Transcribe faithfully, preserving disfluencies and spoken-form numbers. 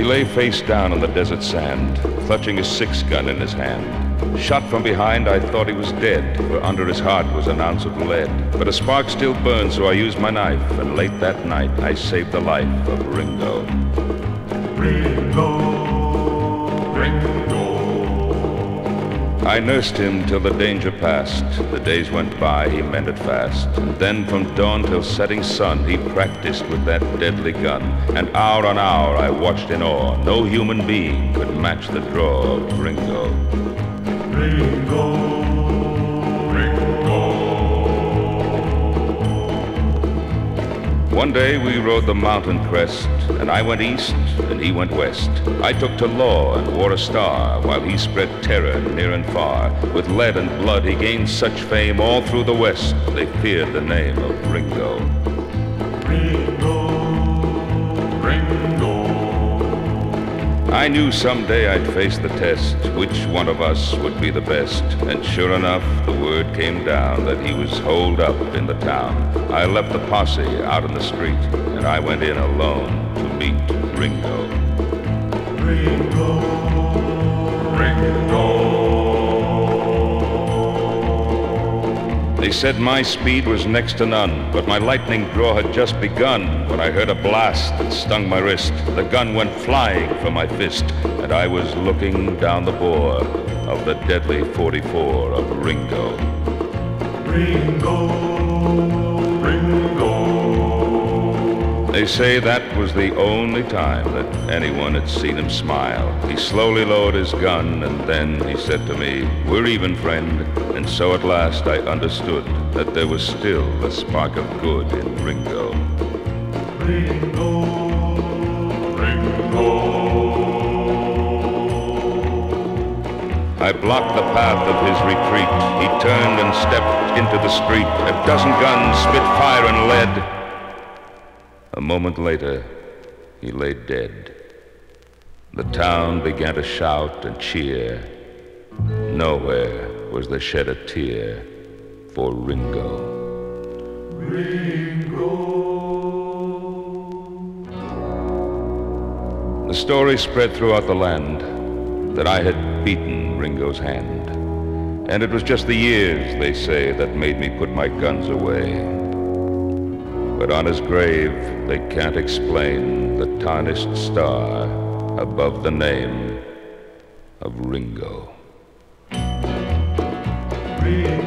lay face down on the desert sand, clutching a six-gun in his hand. Shot from behind, I thought he was dead, for under his heart was an ounce of lead. But a spark still burned, so I used my knife, and late that night I saved the life of Ringo. Ringo, Ringo. I nursed him till the danger passed. The days went by, he mended fast. And then from dawn till setting sun, he practiced with that deadly gun. And hour on hour I watched in awe. No human being could match the draw of Ringo. Ringo, Ringo. One day we rode the mountain crest, and I went east and he went west. I took to law and wore a star, while he spread terror near and far. With lead and blood he gained such fame, all through the west they feared the name of Ringo. Ringo, Ringo. I knew someday I'd face the test, which one of us would be the best. And sure enough, the word came down that he was holed up in the town. I left the posse out in the street, and I went in alone to meet Ringo. Ringo, Ringo. They said my speed was next to none, but my lightning draw had just begun when I heard a blast that stung my wrist. The gun went flying from my fist, and I was looking down the bore of the deadly forty-four of Ringo. Ringo, Ringo. They say that was the only time that anyone had seen him smile. He slowly lowered his gun, and then he said to me, "We're even, friend." And so at last I understood that there was still a spark of good in Ringo. Ringo, Ringo. I blocked the path of his retreat. He turned and stepped into the street. A dozen guns spit fire and lead. A moment later, he lay dead. The town began to shout and cheer. Nowhere was there shed a tear for Ringo. Ringo. The story spread throughout the land that I had beaten Ringo's hand. And it was just the years, they say, that made me put my guns away. But on his grave, they can't explain the tarnished star above the name of Ringo. Ringo.